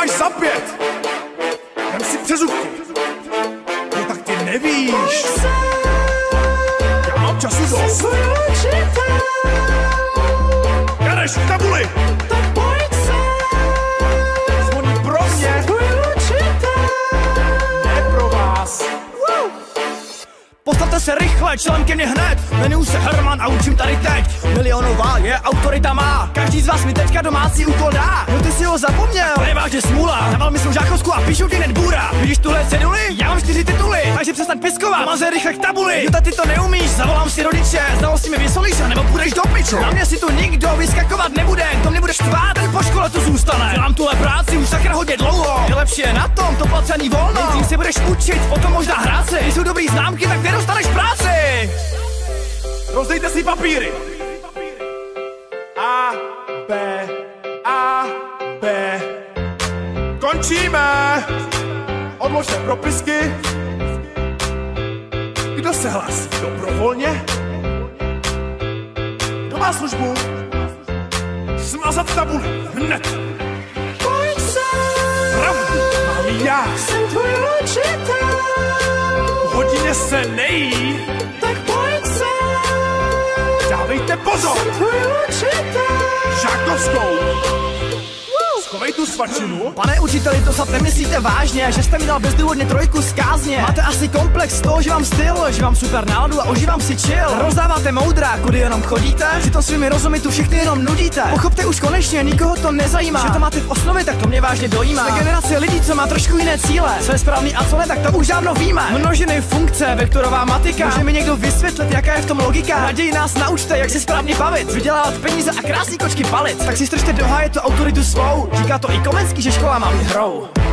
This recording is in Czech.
máš za 5. Dám si přezubky. No tak ty nevíš. Já mám času dost. Janeš, k tabuli. Zvoní pro mě. Ne pro vás. Postavte se rychle, čelem ke mně hned. Jmenuji se Herman a učím tady teď. Milionová je autorita má. Každý z vás mi teďka domácí úkol dá. No ty si ho zapomněl, to je vážně smůla. Dával mi svou žákovsku a píšu ti hned bůra. Vidíš tuhle ceduli? Já mám 4 tituly, takže přestaň piskovat. Maze rychle k tabuli. Jo, ty to neumíš, zavolám si rodiče. Znalosti mi vysolíš a nebo půjdeš do piču. Na mě si tu nikdo vyskakovat nebude. To mě budeš tvát, ten po škole tu zůstane. Dělám tuhle práci už sakra hodně dlouho. Nejlepší je na tom, to placení volno. Nejdřív se budeš učit, potom možná hrát si. Když jsou dobrý známky, tak nedostaneš práci. Rozdejte si papíry. A, B. Končíme. Odložte propisky. Kdo se hlásí dobrovolně? Kdo má službu? Smazat tabuli. Hned. Pravdu mám já. Jsem tvůj učitel. V hodině se nejí. Tak pojď sem. Dávejte pozor. Jsem tvůj učitel. Žákovskou. Schovej tu svačinu. Pane učiteli, to snad nemyslíte vážně, že jste mi dal bezdůvodně 3 z kázně. Máte asi komplex z toho, že mám styl, že mám super náladu a užívám si chill. Rozdáváte moudra, kudy jenom chodíte, přitom svými rozumy tu všechny jenom nudíte. Pochopte už konečně, nikoho to nezajímá. Že to máte v osnově, tak to mě vážně dojímá. Jsme generace lidí, co má trošku jiné cíle. Co je správný a co ne, tak to už dávno víme. Množiny funkce, vektorová matika. Může mi někdo vysvětlit, jaká je v tom logika? Raději nás naučte, jak se správně bavit, vydělávat peníze a krásný kočky palit. Tak si stržte do háje tu autoritu svou. Říká to i Komenský, že škola má být hrou.